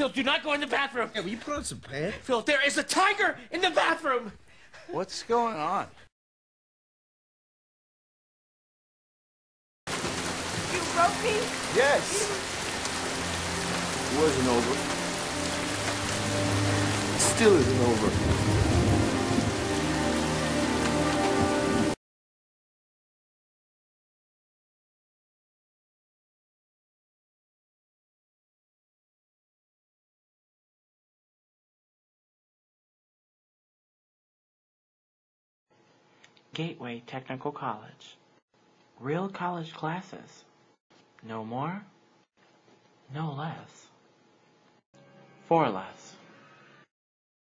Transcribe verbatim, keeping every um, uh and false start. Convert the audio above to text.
Phil, do not go in the bathroom. Yeah, will you put on some pants? Phil, there is a tiger in the bathroom. What's going on? You wrote me? Yes. It wasn't over. It still isn't over. Gateway Technical College. Real college classes. No more, no less. For less.